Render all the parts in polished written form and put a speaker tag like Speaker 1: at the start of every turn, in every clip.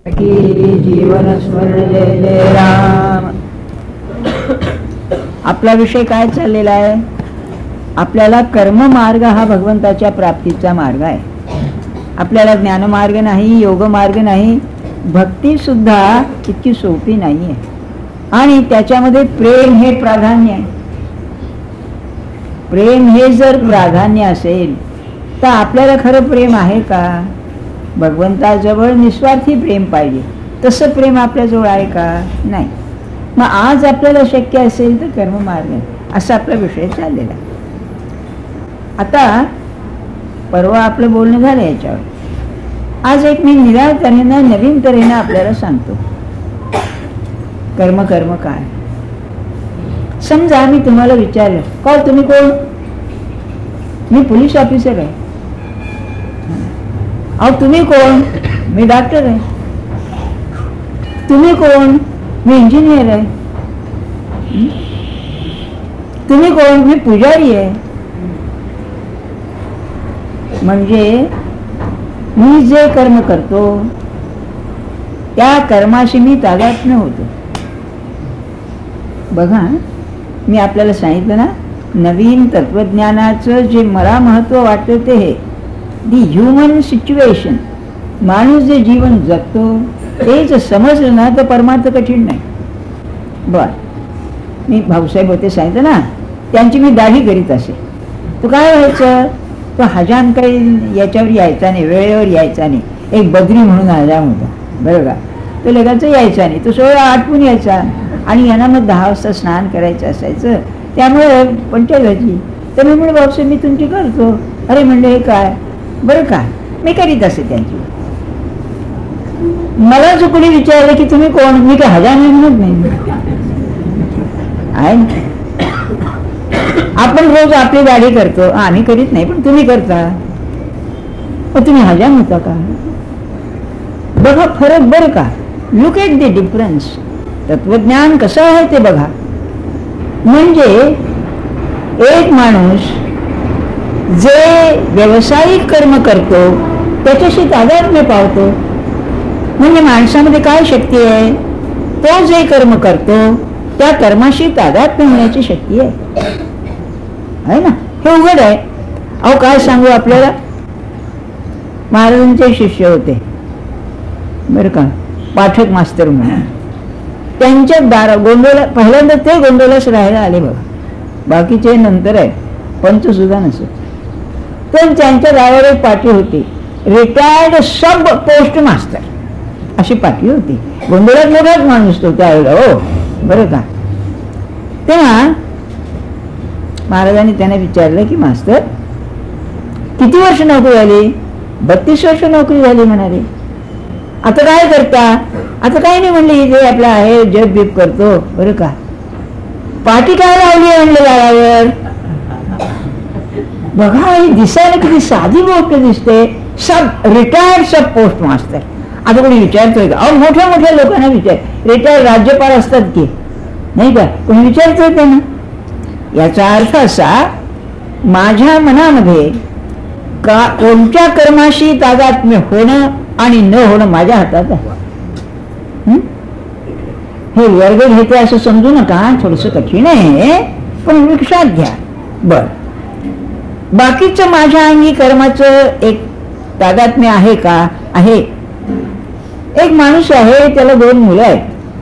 Speaker 1: की जीवन स्मर जय जय राम. आपला विषय काय चाललेला आहे? आपल्याला कर्ममार्ग हा भगवंताच्या प्राप्तीचा मार्ग आहे. आपल्याला ज्ञानमार्ग नाही, योग मार्ग नाही, भक्ती सुद्धा इतकी सोपी नाही आहे. आणि त्याच्यामध्ये प्रेम हे प्राधान्य आहे. प्रेम हे जर प्राधान्य असेल तर आपल्याला खरं प्रेम आहे का? भगवंताजवळ निस्वार्थी प्रेम पाहिजे, तसं प्रेम आपल्याजवळ आहे का? नाही. मग आज आपल्याला शक्य असेल तर कर्ममार्ग असा आपला विषय चाललेला आहे. आता परवा आपलं बोलणं झालं याच्यावर. आज एक मी निराळ तऱ्हेनं, नवीन तऱ्हेनं आपल्याला सांगतो कर्म काय. समजा मी तुम्हाला विचारलं, का तुम्ही कोण? मी पोलीस ऑफिसर आहे. अहो तुम्ही कोण? मी डॉक्टर आहे. तुम्ही कोण? मी इंजिनियर आहे. तुम्ही कोण? मी पुजारी आहे. म्हणजे मी जे कर्म करतो त्या कर्माशी मी तादात्म्य होतो. बघा, मी आपल्याला सांगितलं ना, नवीन तत्वज्ञानाचं जे मला महत्त्व वाटतं ते हे दी ह्युमन सिच्युएशन. माणूस जे जीवन जगतो तेच समजलं ना तर परमार्थ कठीण नाही. बर, मी भाऊसाहेब होते सांगितलं ना, त्यांची मी दाढी करीत असे. तो काय व्हायचं, तो हजाम काही याच्यावर यायचा नाही, वेळेवर यायचा नाही. एक बद्री म्हणून हजाम होता, बरं का. तो लगाचं यायचा नाही, तो सगळं आटपून यायचा. आणि यांना मग 10 वाजता स्नान करायचं असायचं, त्यामुळे पंचायत व्हायची. तर मी म्हणलं, भाऊसाहेब मी तुमची करतो. अरे म्हणलं, हे काय? बरं का, मी करीत असे त्यांची. मला जो कोणी विचारलं की तुम्ही कोण, मी काय हजाम म्हणत नाही आहे. आपण रोज आपली दाढी करतो, आम्ही करीत नाही, पण तुम्ही करता. पण तुम्ही हजाम होता का? बघा फरक, बरं का. Look at the difference. तत्वज्ञान कसं आहे ते बघा. म्हणजे एक माणूस जे व्यावसायिक कर्म करतो त्याच्याशी तादात्म्य पावतो. म्हणजे माणसामध्ये काय शक्ती आहे? तो जे कर्म करतो त्या कर्माशी तादात्म्य होण्याची शक्ती आहे ना. हे उघड आहे. अहो काय सांगू आपल्याला, महाराजांचे शिष्य होते बरं का, पाठक मास्तर म्हणून. त्यांच्या गोंधळा पहिल्यांदा ते गोंधळाच राहायला आले बघा. बाकीचे नंतर आहे, पंच सुद्धा नसत. तर त्यांच्या दारावर एक पाटी होती, रिटायर्ड सब पोस्ट मास्टर अशी पाटी होती. गोंधळात मोठाच माणूस तो त्यावेळेला, हो बरं का. तेव्हा महाराजांनी त्यांना विचारलं की मास्तर किती वर्ष नोकरी झाली? 32 वर्ष नोकरी झाली म्हणाले. आता काय करता? आता काही नाही म्हणले, जे आपलं आहे जग बीप करतो बरं का. पाटी काय लावली आहे म्हणलं दारावर? बघा, ही दिसायला किती साधी गोष्ट दिसते. Sub retired sub post master. आता कोणी विचारतोय का? अहो मोठ्या मोठ्या लोकांना विचार, रिटायर्ड राज्यपाल असतात की नाही का, कोणी विचारतोय त्यांना. याचा अर्थ असा, माझ्या मनामध्ये का कोणत्या कर्माशी तादात्म्य होणं आणि न होणं माझ्या हातात आहे. हे वर्ग घेते असं समजू नका, थोडंसं कठीण आहे, पण लक्षात घ्या. बर, बाकीचं माझ्या अंगी कर्माचं एक तादात्म्य आहे का? आहे. एक माणूस आहे, त्याला 2 मुलं आहेत.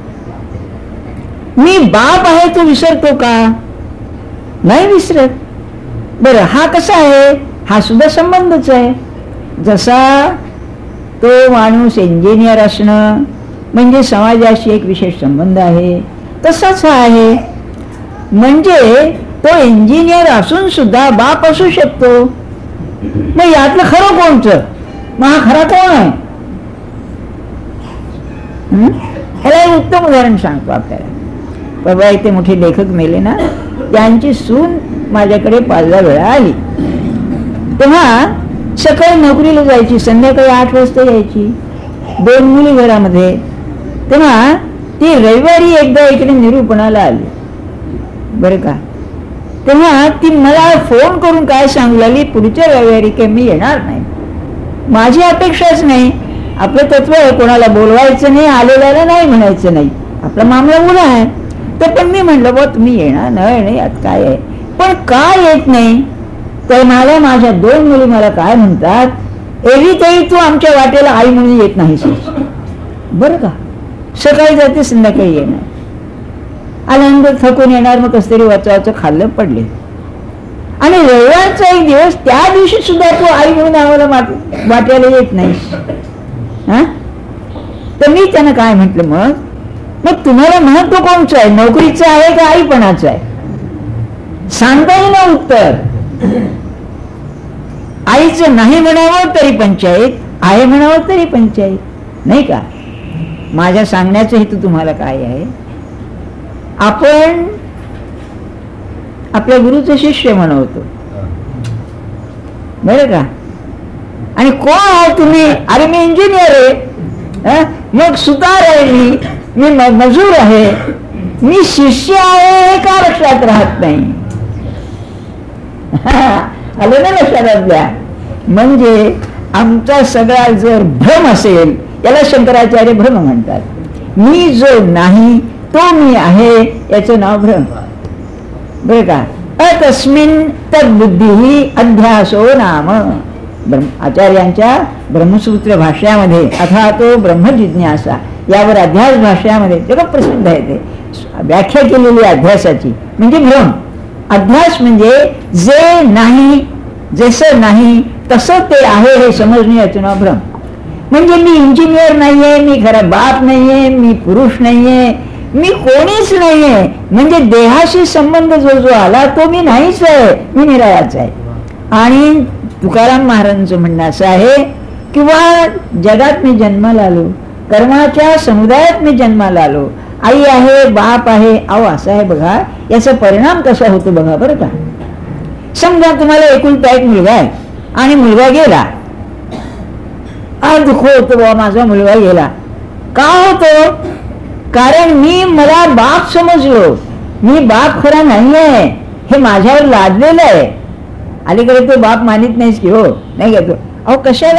Speaker 1: मी बाप आहे तो विसरतो का? नाही विसरत. बरं, हा कसा आहे? हा सुद्धा संबंधच आहे. जसा तो माणूस इंजिनियर असणं म्हणजे समाजाशी एक विशेष संबंध आहे, तसाच हा आहे. म्हणजे तो इंजिनियर असून सुद्धा बाप असू शकतो. मग यातलं खरं कोणचं? मग हा खरा कोण आहे? ह्याला एक उत्तम उदाहरण सांगतो आपल्याला. बाबा इथे मोठे लेखक मेले ना, त्यांची सून माझ्याकडे 5-10 वेळा आली. तेव्हा सकाळी नोकरीला जायची, संध्याकाळी 8 वाजता यायची. 2 मुली घरामध्ये. तेव्हा ती रविवारी एकदा इकडे निरूपणाला आली बरं का. तेव्हा ती मला फोन करून काय सांगू लागली, पुढच्या रविवारी काही मी येणार नाही. माझी अपेक्षाच नाही, आपलं तत्व आहे, कोणाला बोलवायचं नाही, आलेल्याला नाही म्हणायचं नाही, आपला मामला मुला आहे. तर पण मी म्हटलं बा तुम्ही येणार न येणे यात काय आहे, पण का येत नाही तर मला माझ्या 2 मुली मला काय म्हणतात, एरवी तरी तू आमच्या वाटेला आई म्हणून येत नाहीस. बरं का, सकाळी जाते संध्याकाळी येणार, आल्यानंतर थकून येणार, मग कसं तरी वाचावाचं खाल्लं पडले. आणि रविवारचा एक दिवस त्या दिवशी सुद्धा तू आई म्हणून आम्हाला वाट्याला येत नाहीस. हा, तर मी त्यांना काय म्हटलं, मग तुम्हाला महत्व कोणचं आहे, नोकरीचं आहे का आईपणाचं आहे? सांगता येईल ना उत्तर. आईचं नाही म्हणावं तरी पंचायत, आहे म्हणावं तरी पंचायत, नाही का? माझ्या सांगण्याचा हेतू तुम्हाला काय आहे, आपण आपल्या गुरुचं शिष्य म्हणवतो, बरं का? आणि कोण आहे तुम्ही? अरे मी इंजिनियर आहे, मग सुतार आहे, मी मजूर आहे, मी शिष्य आहे हे का लक्षात राहत नाही? आलं ना लक्षात आपल्या? म्हणजे आमचा सगळा जर भ्रम असेल, याला शंकराचार्य भ्रम म्हणतात. मी जो नाही तो मी आहे, याचं नाव भ्रम. बरं का? अतस्मिन् तद्बुद्धी अध्यासो नाम. आचार्यांच्या ब्रह्मसूत्र भाष्यामध्ये अथा तो ब्रह्मजिज्ञासा यावर अध्यास भाष्यामध्ये जगत प्रसिद्ध आहे, ते व्याख्या केलेली अध्यासाची म्हणजे भ्रम. अध्यास म्हणजे जे नाही, जसं नाही तसं ते आहे हे समजणे, याचं नाव भ्रम. म्हणजे मी इंजिनियर नाहीये, मी खरा बाप नाहीये, मी पुरुष नाहीये, मी कोणीच नाहीये, म्हणजे देहाशी संबंध जो आला तो मी नाहीच आहे, मी निराळाच आहे. आणि तुकाराम महाराजांचं म्हणणं असं आहे, किंवा जगात मी जन्माला आलो, कर्माच्या समुदायात मी जन्माला आलो, आई आहे, बाप आहे, अहो असं आहे बघा, याचा परिणाम कसा होतो बघा बरं का. समजा तुम्हाला एकुलता एक मुलगा आहे आणि मुलगा गेला, दुःख होतो बाबा माझा मुलगा गेला. का होतो? कारण मला बाप समजलो, मी बाप खरा नाहीये हे माझ्यावर लादलेलं आहे. अलीकडे तो बाप मानित नाहीस की हो, नाही घेतो, अहो कशाला,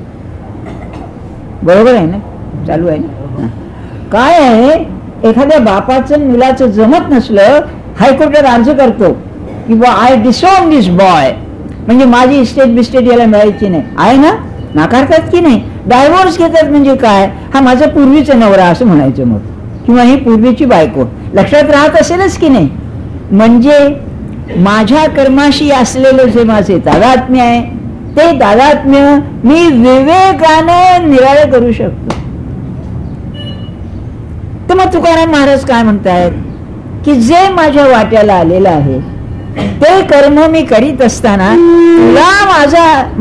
Speaker 1: बरोबर आहे ना, चालू आहे ना. काय आहे, एखाद्या बापाचं मुलाचं जमत नसलं, हायकोर्टात अर्ज करतो की बा आय डिसऑन दिस बॉय, म्हणजे माझी इस्टेट बिस्टेट याला मिळायची नाही, आहे ना, नाकारतात की नाही. डायव्होर्स घेतात म्हणजे काय, हा माझा पूर्वीचा नवरा असं म्हणायचं मग, किंवा ही पूर्वीची बायको, लक्षात राहत असेलच की नाही. म्हणजे माझ्या कर्माशी असलेलं जे माझे तादात्म्य आहे, ते तादात्म्य मी विवेकानं निराळे करू शकतो. तर मग तुकाराम महाराज काय म्हणतायत की जे माझ्या वाट्याला आलेलं आहे ते कर्म मी करीत असताना तुला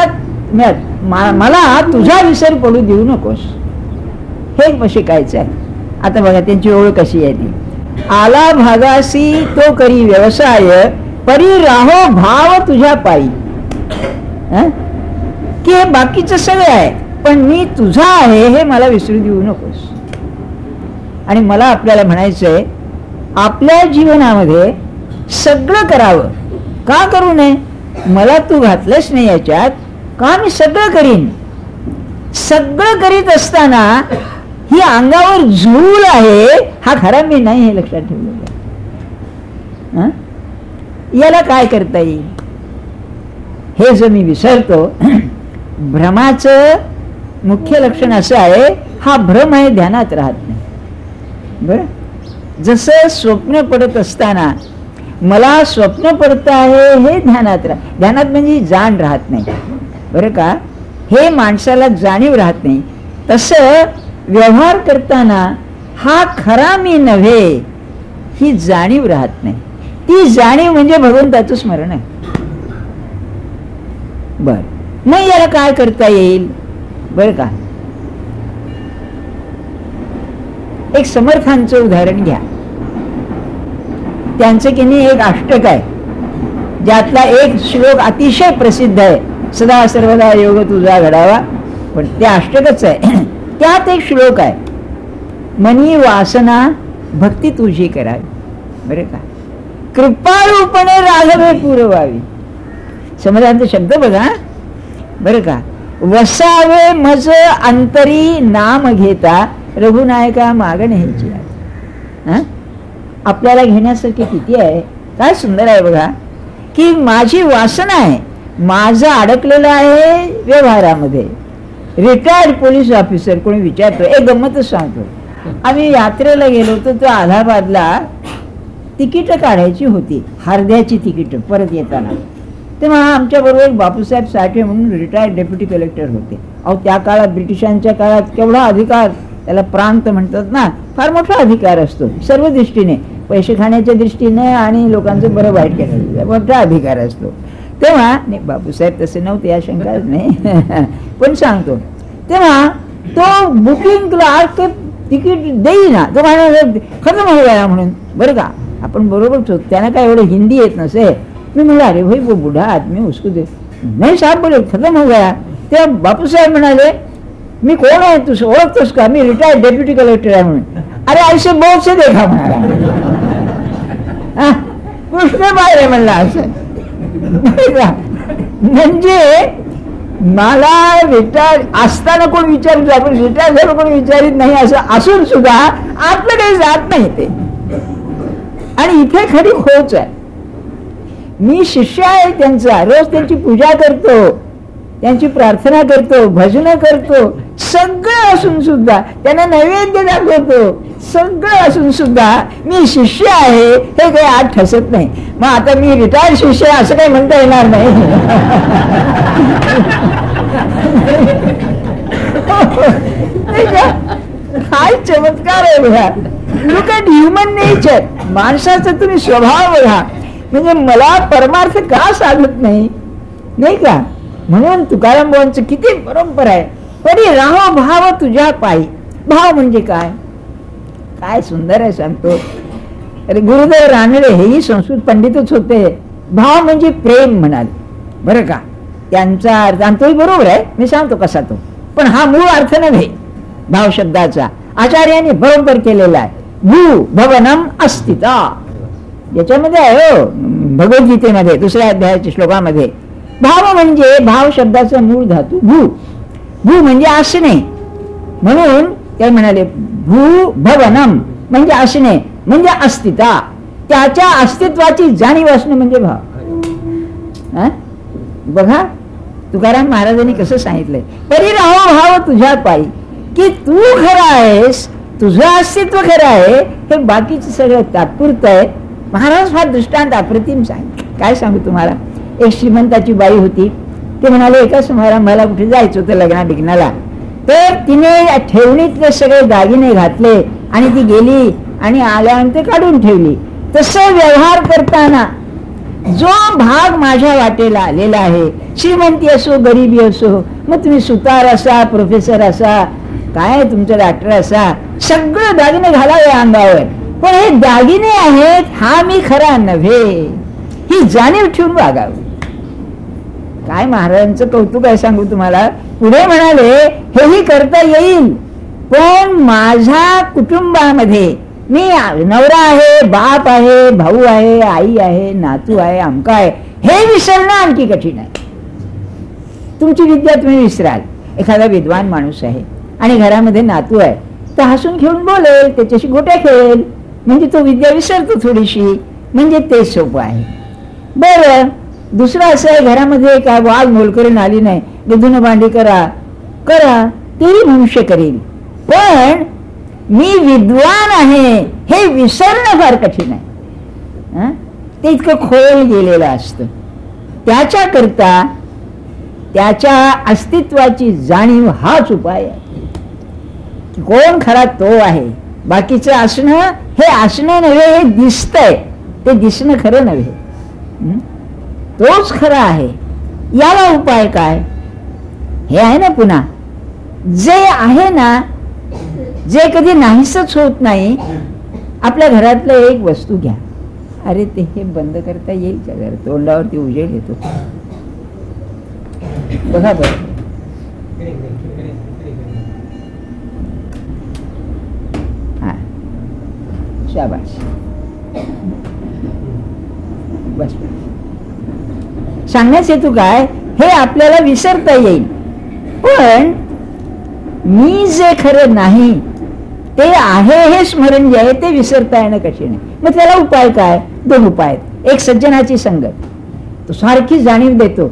Speaker 1: मला तुझा विसर पडू देऊ नकोस, हे शिकायचं आहे. आता बघा त्यांची ओळख कशी आहे ती. आला भागासी तो करी व्यवसाय, परी राहो भाव तुझ्या पायी. की हे बाकीचं सगळं आहे, पण मी तुझा आहे हे मला विसरू देऊ नकोस. आणि मला आपल्याला म्हणायचंय, आपल्या जीवनामध्ये सगळं करावं, का करू नये? मला तू घातलंच नाही याच्यात, का मी सगळं करीन. सगळं करीत असताना ही अंगावर झूल आहे, हा खरा मी नाही, हे लक्षात ठेवलं. याला काय करता येईल? हे जो मी विसरतो, भ्रमाचं मुख्य लक्षण असं आहे, हा भ्रम आहे, ध्यानात राहत नाही. बरं, जसं स्वप्न पडत असताना मला स्वप्न पडत आहे हे ध्यानात ध्यानात म्हणजे जाण राहत नाही, बरं का, हे माणसाला जाणीव राहत नाही. तसं व्यवहार करताना हा खरा मी नव्हे ही जाणीव राहत नाही. ती जाणीव म्हणजे भगवंताचं स्मरण आहे. बर, मग याला काय करता येईल बरं का? एक समर्थांचं उदाहरण घ्या. त्यांचं की नाही एक अष्टक आहे, ज्यातला एक श्लोक अतिशय प्रसिद्ध आहे, सदा सर्वदा योग तुझा घडावा, पण ते अष्टकच आहे. त्यात एक श्लोक आहे, मनी वासना भक्ती तुझी करावी. बरं का, कृपाळूपणे राघवे पुरवावी. समजांचा शब्द बघा बरं का. वसावे मज अंतरी नाम घेता रघुनायका मागण ह्याची. आपल्याला घेण्यासारखे किती आहे. काय सुंदर आहे बघा की माझी वासना आहे, माझं अडकलेलं आहे व्यवहारामध्ये. रिटायर्ड पोलीस ऑफिसर कोणी विचारतो, एक गंमतच सांगतो. आम्ही यात्रेला गेलो होतो, तो अलाहाबादला तिकीट काढायची होती, हरद्याची तिकीट परत येताना. तेव्हा आमच्या बरोबर बापूसाहेब साठे म्हणून रिटायर्ड डेप्युटी कलेक्टर होते. अहो त्या काळात ब्रिटिशांच्या काळात केवढा अधिकार, त्याला प्रांत म्हणतात ना, फार मोठा अधिकार असतो सर्व दृष्टीने, पैसे खाण्याच्या दृष्टीने आणि लोकांचं बरं वाईट करण्याचा मोठा अधिकार असतो. तेव्हा नाही, बापूसाहेब तसे नव्हते या शंकाच नाही पण सांगतो. तेव्हा तो बुकिंग क्लार्क तिकीट देईना, तो म्हणाला खतम हो गया म्हणून. बरं का, आपण बरोबर त्यांना काय एवढं हिंदी येत नसे. मी म्हणलं अरे भाई वो बूढ़ा आदमी उसको दे. नाही साहेब बोले खतम हो गया. तेव्हा बापूसाहेब म्हणाले मी कोण आहे, तू ओळखतोस का, मी रिटायर्ड डेप्युटी कलेक्टर आहे म्हणून. अरे ऐसे बहुत से देखा म्हणाला. कृष्ण बाहेर म्हणला असं. म्हणजे मला रिटायर असताना कोण विचारित, आपण रिटायर झालं कोणी विचारित नाही असं असून सुद्धा आपलं काही जात नाही ते. आणि इथे खरी खोच आहे. मी शिष्य आहे त्यांचा, रोज त्यांची पूजा करतो, त्यांची प्रार्थना करतो, भजन करतो, सगळं असून सुद्धा त्यांना नैवेद्य दाखवतो, सगळं असून सुद्धा मी शिष्य आहे हे काही आज ठसत नाही. मग आता मी रिटायर्ड शिष्य असं काही म्हणता येणार नाही. काय चमत्कार आहे बघा. Look at human nature. माणसाचा तुम्ही स्वभाव बघा. म्हणजे मला परमार्थ का साधत नाही, नाही का. म्हणून तुकाराम भावांचं किती बरोबर आहे. परी राहो भाव तुझ्या पायी. भाव म्हणजे काय, काय सुंदर आहे सांगतो. अरे गुरुदेव रानडे हेही संस्कृत पंडितच होते. भाव म्हणजे प्रेम म्हणाल, बरं का. त्यांचा अर्थ आणि तोही बरोबर आहे, मी सांगतो कसा तो, पण हा मूळ अर्थ नव्हे भाव शब्दाचा. आचार्यांनी बरोबर केलेला आहे. भू भवनम अस्तिता याच्यामध्ये आहे हो, भगवद्गीतेमध्ये 2ऱ्या अध्यायाच्या श्लोकामध्ये. भाव म्हणजे भाव शब्दाचा मूळ धातू भू. भू म्हणजे असणे, म्हणून ते म्हणाले भू भवनम म्हणजे असणे, म्हणजे अस्तिता, त्याच्या अस्तित्वाची जाणीव असणं म्हणजे भाव. बघा तुकाराम महाराजांनी कसं सांगितलंय, परी राहो भाव तुझ्या पायी, की तू खरा आहेस, तुझं अस्तित्व खरं आहे, हे बाकीचं सगळं तात्पुरतं आहे. महाराज फार दृष्टांत अप्रतिम सांग. काय सांगू तुम्हाला. एक श्रीमंताची बाई होती. ते म्हणाले एका समारंभाला कुठे जायचं होतं लग्ना बिग्नाला, तर तिने ठेवणीतले सगळे दागिने घातले आणि ती गेली आणि आल्यानंतर काढून ठेवली. तसं व्यवहार करताना जो भाग माझ्या वाटेला आलेला आहे, श्रीमंती असो गरिबी असो, मग तुम्ही सुतार असा, प्रोफेसर असा, काय तुमचं डॉक्टर असा, सगळं दागिने घालावे अंगावर, पण हे दागिने आहेत हा मी खरा नव्हे, ही जाणीव ठेवून वागावं. काय महाराजांचं कौतुक आहे सांगू तुम्हाला. पुढे म्हणाले हेही करता येईल, पण माझ्या कुटुंबामध्ये मी नवरा आहे, बाप आहे, भाऊ आहे, आई आहे, नातू आहे, आमका आहे, हे विसरणं आणखी कठीण आहे. तुमची विद्या तुम्ही विसराल. एखादा विद्वान माणूस आहे आणि घरामध्ये नातू आहे, तर हसून खेळून बोलेल, त्याच्याशी गोट्या खेळेल, म्हणजे तो विद्या विसरतो थोडीशी, म्हणजे ते सोपं आहे. बरं दुसरं असं आहे, घरामध्ये काय वाघ मोलकरीण आली नाही, धुणं भांडी करा करा, तेही मनुष्य करेल, पण मी विद्वान आहे हे विसरणं फार कठीण आहे. ते इतकं खोल गेलेलं असतं. त्याच्याकरता त्याच्या अस्तित्वाची जाणीव हाच उपाय आहे. कोण खरा तो आहे, बाकीचं असणं हे असणं नव्हे, हे दिसतंय ते दिसणं खरं नव्हे, तोच खरा आहे. याला उपाय काय, हे आहे ना. पुन्हा जे आहे ना, जे कधी नाहीसच होत नाही, आपल्या घरातलं एक वस्तू घ्या. अरे ते हे बंद करता येईल का, घर तोंडावरती उजेड येतो बघा बरं. हा शाबास, बस. सांगण्यास हेतू काय, हे आपल्याला विसरता येईल. पण मी जे खरं नाही ते आहे हे स्मरण जे आहे ते विसरता येणं कठीण आहे. मग त्याला उपाय काय? 2 उपाय आहेत. एक सज्जनाची संगत, तो सारखी जाणीव देतो.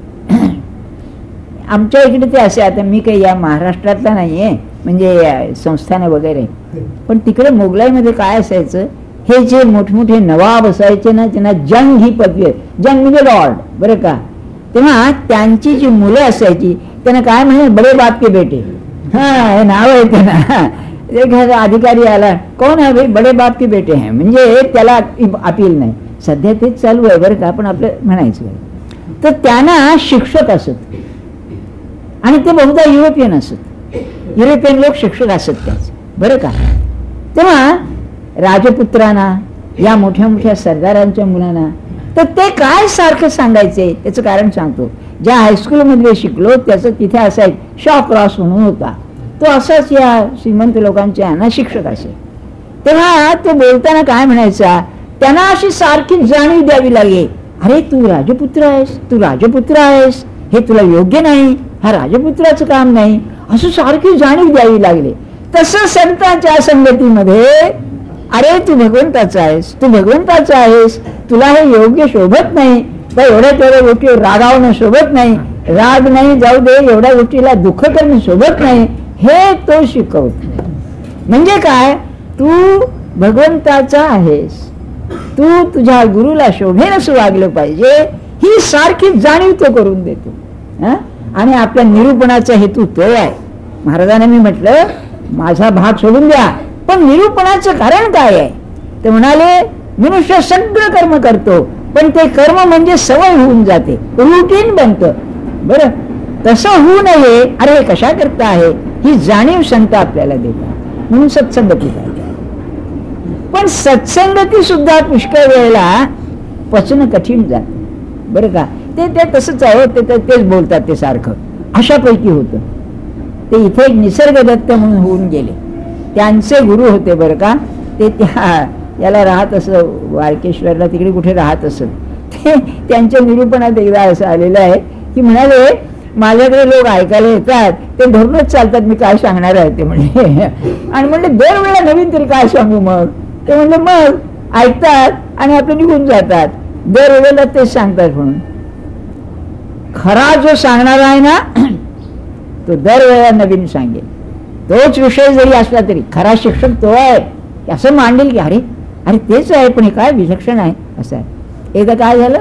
Speaker 1: आमच्या इकडे ते असे, आता मी काही या महाराष्ट्रातला नाहीये म्हणजे संस्थान वगैरे, पण तिकडे मोगलाईमध्ये काय असायचं, हे जे मोठमोठे नवाब असायचे ना, त्यांना जंग ही पदवी आहे. जंग म्हणजे लॉर्ड, बरं का. तेव्हा त्यांची जी मुलं असायची त्यांना काय म्हणे, बडे बाप के बेटे. हा, हे नाव आहे त्यांना. एक अधिकारी आला, कोण आहे भाई, बडे बाप के बेटे हैं, म्हणजे त्याला अपील नाही. सध्या तेच चालू आहे बरं का, पण आपलं म्हणायचं. तर त्यांना शिक्षक असत आणि ते बहुधा युरोपियन असत, युरोपियन लोक शिक्षक असत त्याचे, बरं का. तेव्हा राजपुत्रांना, या मोठ्या मोठ्या सरदारांच्या मुलांना तर ते काय सारखं सांगायचे, त्याचं कारण सांगतो. ज्या हायस्कूलमध्ये शिकलो त्याचं तिथे असा एक शॉ क्रॉस म्हणून होता, तो असाच या श्रीमंत लोकांच्या ना शिक्षक असे. तेव्हा तो बोलताना काय म्हणायचा, त्यांना अशी सारखी जाणीव द्यावी लागे, अरे तू राजपुत्र आहेस, तू राजपुत्र आहेस, हे तुला योग्य नाही, हा राजपुत्राचं काम नाही, असं सारखी जाणीव द्यावी लागली. तसं संतांच्या संगतीमध्ये, अरे तू भगवंताचा आहेस, तू भगवंताचा आहेस, तुला हे योग्य शोभत नाही, तर एवढ्या तेवढ्या गोष्टीवर रागावणं शोभत नाही, राग नाही जाऊ दे, एवढ्या गोष्टीला दुःख करणं शोभत नाही, हे तो शिकवतो. म्हणजे काय, तू भगवंताचा आहेस, तू तुझ्या गुरुला शोभेनच वागलं पाहिजे, ही सारखी जाणीव तो करून देतो. आणि आपल्या निरूपणाचा हेतू तो आहे. महाराजांना मी म्हटलं, माझा भाग सोडून द्या, पण निरूपणाचं कारण काय आहे. ते म्हणाले, मनुष्य सगळं कर्म करतो, पण ते कर्म म्हणजे सवय होऊन जाते, रुटीन बनतं. बरं, तसं होऊ नये, अरे हे कशा करता आहे, ही जाणीव संत आपल्याला देतात. म्हणून सत्संगती पाहिजे. पण सत्संगती सुद्धा पुष्कळ वेळेला पचन कठीण जात, बरं का. ते तसंच आहे, तेच बोलतात ते सारखं, अशापैकी होतं ते. इथे एक निसर्गदत्त म्हणून होऊन गेले, त्यांचे गुरु होते बरं का. ते त्या याला राहत असं, वारकेश्वरला तिकडे कुठे राहत असत. ते त्यांच्या निरूपणात एकदा असं आलेलं आहे की म्हणाले, माझ्याकडे लोक ऐकायला येतात, ते धरूनच चालतात मी काय सांगणार आहे ते म्हणजे. आणि म्हणले दरवेळेला नवीन तरी काय सांगू मग. ते म्हणले मग ऐकतात आणि आपले निघून जातात, दरवेळेला तेच सांगतात. म्हणून खरा जो सांगणार आहे ना, तो दरवेळेला नवीन सांगेल, तोच विषय जरी असला तरी खरा शिक्षक तो आहे, असं मांडेल की अरे अरे तेच आहे, पण हे काय विलक्षण आहे असं आहे. एकदा काय झालं,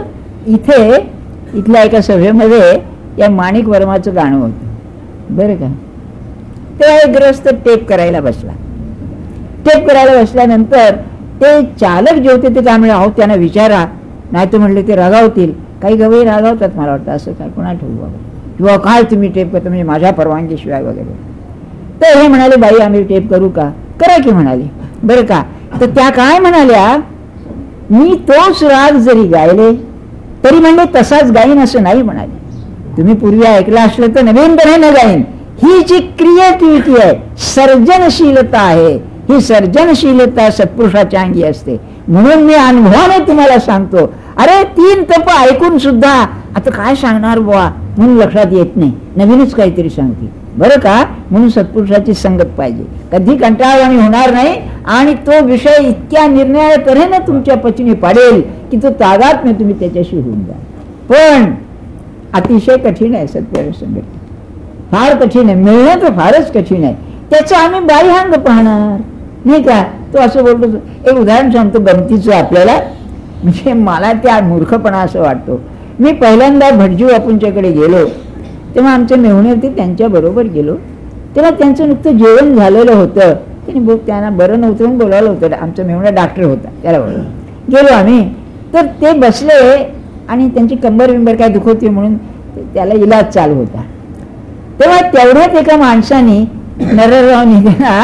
Speaker 1: इथल्या एका सभेमध्ये या माणिक वर्माचं गाणं होतं बरं का. तेव्हा एक ग्रस्त टेप करायला बसला. टेप करायला बसल्यानंतर ते चालक जे होते ते काय म्हणले, अहो त्यांना विचारा, नाही तर म्हणले ते रागावतील. काही गवई रागावतात मला वाटतं, असं काय कोणा ठेवू बाबा, किंवा काय तुम्ही टेप करता म्हणजे माझ्या परवानगीशिवाय वगैरे. तर हे म्हणाले, बाई आम्ही टेप करू का, करा की म्हणाले, बरं का. तर त्या काय म्हणाल्या, मी तोच राग जरी गायले तरी म्हणले तसाच गाईन असं नाही म्हणाले. तुम्ही पूर्वी ऐकलं असलं तर नवीनपणे न गाईन. ही जी क्रिएटिव्हिटी आहे, सर्जनशीलता आहे, ही सर्जनशीलता सत्पुरुषाच्या अंगी असते. म्हणून मी अनुभवाने तुम्हाला सांगतो, अरे 3 तप ऐकून सुद्धा आता काय सांगणार बुवा म्हणून लक्षात येत नाही, नवीनच काहीतरी सांगते बरं का. म्हणून सत्पुरुषाची संगत पाहिजे, कधी कंटाळवाणी होणार नाही, आणि तो विषय इतक्या निर्णय तऱ्हेने तुमच्या पचनी पाडेल की तो तादात्म्य तुम्ही त्याच्याशी होऊन जा. पण अतिशय कठीण आहे सत्पुरुष संगत, फार कठीण आहे, मिळणं तर फारच कठीण आहे. त्याचं आम्ही बाह्यांग पाहणार नाही का. तो असं बोलतो, एक उदाहरण सांगतो गमतीचं आपल्याला, म्हणजे मला त्या मूर्खपणा असं वाटतो. मी पहिल्यांदा भटजी बापूंच्याकडे गेलो, तेव्हा आमचे मेहुणे होते, त्यांच्या बरोबर गेलो. तेव्हा त्यांचं नुकतं जेवण झालेलं होतं, त्यांना बरं नव्हतं म्हणून बोलावलं होतं. आमचा मेहुणा डॉक्टर होता, त्याला बरोबर गेलो आम्ही. तर ते बसले आणि त्यांची कंबर बिंबर काय दुखत होती म्हणून त्याला इलाज चालू होता. तेव्हा तेवढ्यात एका माणसाने नररावने त्यांना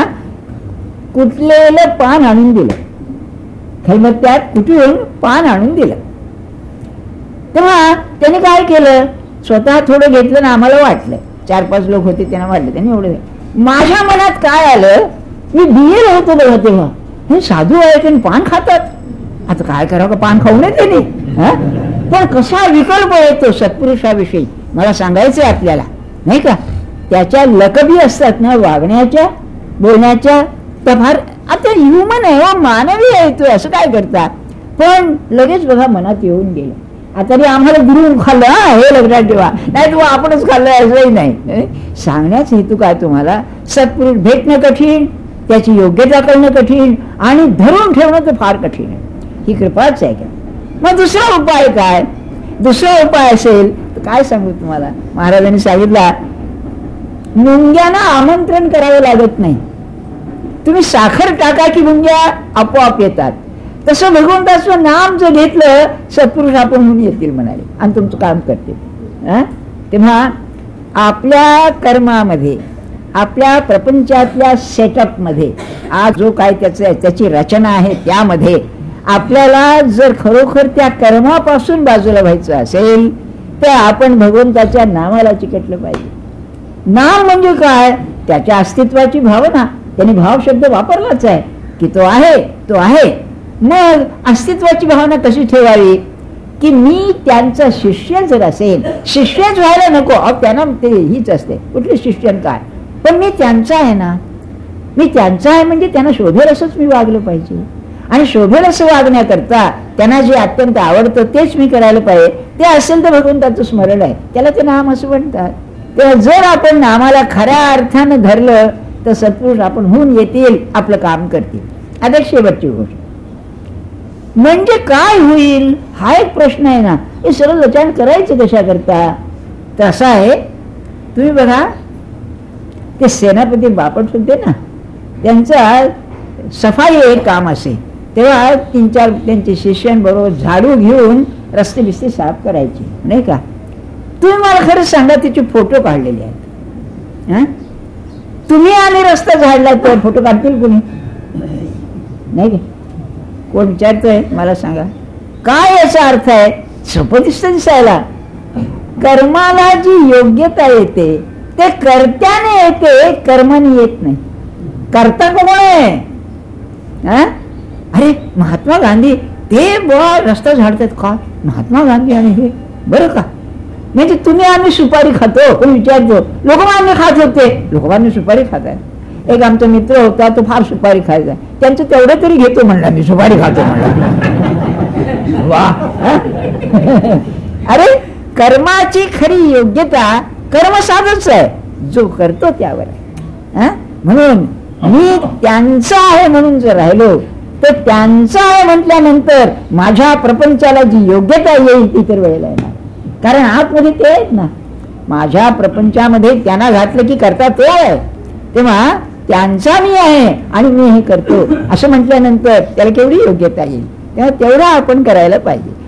Speaker 1: कुटलेलं पान आणून दिलं, खलबत्त्यात कुटून पान आणून दिलं. तेव्हा त्याने काय केलं, स्वतः थोडं घेतलं ना, आम्हाला वाटलं 4-5 लोक होते त्यांना वाटलं, त्यांनी एवढं. माझ्या मनात काय आलं, मी बियर होतो बघा तेव्हा, हे साधू आहे त्यांनी पान खातात, आता काय करावं का पान खाऊ नये त्यांनी. पण कसा विकल्प येतो सत्पुरुषाविषयी मला सांगायचंय आपल्याला नाही का. त्याच्या लकबी असतात ना वागण्याच्या बोलण्याच्या, त्या फार आता ह्युमन आहे हो, मानवी आहे तो, असं काय करता. पण लगेच बघा मनात येऊन गेलं. आता तरी आम्हाला गुरु खाल्लं हे लक्षात ठेवा, नाही तू आपणच खाल्लंय असंही नाही. सांगण्याचा हेतू काय तुम्हाला, सत्पुरुष भेटणं कठीण, त्याची योग्यता करणं कठीण आणि धरून ठेवणं तर फार कठीण आहे. ही कृपाच आहे का. मग दुसरा उपाय काय, दुसरा उपाय असेल तर काय सांगू तुम्हाला. महाराजांनी सांगितला मुंग्यांना आमंत्रण करावं लागत नाही, तुम्ही साखर टाका की मुंग्या आपोआप येतात. तसं भगवंताचं नाम जर घेतलं सत्पुरुष आपण म्हणून येतील म्हणाले आणि तुमचं काम करतील. तेव्हा आपल्या कर्मामध्ये, आपल्या प्रपंचातल्या सेटअपमध्ये आज जो काय त्याची रचना आहे त्यामध्ये आपल्याला जर खरोखर त्या कर्मापासून बाजूला व्हायचं असेल तर आपण भगवंताच्या नामाला चिकटलं पाहिजे. नाम म्हणजे काय, त्याच्या अस्तित्वाची भावना. त्यांनी भाव शब्द वापरलाच आहे की तो आहे, तो आहे. मग अस्तित्वाची भावना कशी ठेवावी की मी त्यांचा शिष्य जर असेल, शिष्यच व्हायला नको, त्यांना ते हीच असते कुठले शिष्यन काय, पण मी त्यांचा आहे ना, मी त्यांचा आहे म्हणजे त्यांना शोभेल असंच मी वागलं पाहिजे. आणि शोभेल असं वागण्याकरता त्यांना जे अत्यंत आवडतं तेच मी करायला पाहिजे. ते असेल तर भगवंताचं स्मरण आहे, त्याला ते नाम असं म्हणतात. तेव्हा जर आपण नामाला खऱ्या अर्थानं धरलं तर सत्पुरुष आपण होऊन येतील, आपलं काम करतील. आता शेवटची गोष्ट म्हणजे काय होईल हा एक प्रश्न आहे ना. हे सरळ विचार करायचं कशा करता. तर असं आहे, तुम्ही बघा ते सेनापती बापट होते ना, त्यांचा सफाई एक काम असे, तेव्हा 3-4 त्यांचे शिष्यांबरोबर झाडू घेऊन रस्ते बिस्ते साफ करायचे नाही का. तुम्ही मला खरं सांगा त्याचे फोटो काढलेले आहेत. तुम्ही आणि रस्ता झाडला तर फोटो काढतील कोणी नाही का. कोण विचारतोय मला सांगा काय याचा अर्थ आहे. सोपं दिसतं दिसायला. कर्माला जी योग्यता येते ते कर्त्याने येते, कर्माने येत नाही. कर्ता कोण आहे. अरे महात्मा गांधी ते बुवा रस्ता झाडतात का, महात्मा गांधी आणि हे बरं का. म्हणजे तुम्ही आम्ही सुपारी खातो, कोण विचारतो. लोकमान्य खात होते, लोकमान्य सुपारी खातात. एक आमचा मित्र होता तो फार सुपारी खायचा, त्यांचं तेवढं तरी घेतो म्हणला, मी सुपारी खातो म्हणला. वा. अरे कर्माची खरी योग्यता कर्मसाधच आहे, जो करतो त्यावर आहे. म्हणून मी त्यांचा आहे म्हणून जर राहिलो तर त्यांचा आहे म्हटल्यानंतर माझ्या प्रपंचाला जी योग्यता येईल ती तर वेळेला येणार. कारण आतमध्ये ते आहेत ना, माझ्या प्रपंचामध्ये त्यांना घातलं की करता तो आहे. तेव्हा त्यांचा मी आहे आणि मी हे करतो असं म्हटल्यानंतर त्याला केवढी योग्यता येईल. तेव्हा तेवढं आपण करायला पाहिजे.